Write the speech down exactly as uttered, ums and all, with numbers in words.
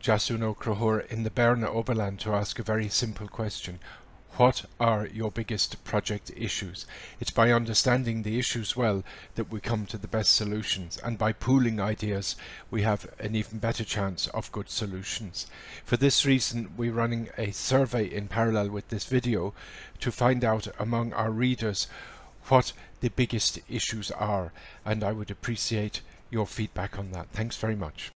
Deasún Ó Conchúir in the Berner Oberland to ask a very simple question. What are your biggest project issues? It's by understanding the issues well that we come to the best solutions, and by pooling ideas we have an even better chance of good solutions. For this reason we're running a survey in parallel with this video to find out among our readers what the biggest issues are, and I would appreciate your feedback on that. Thanks very much.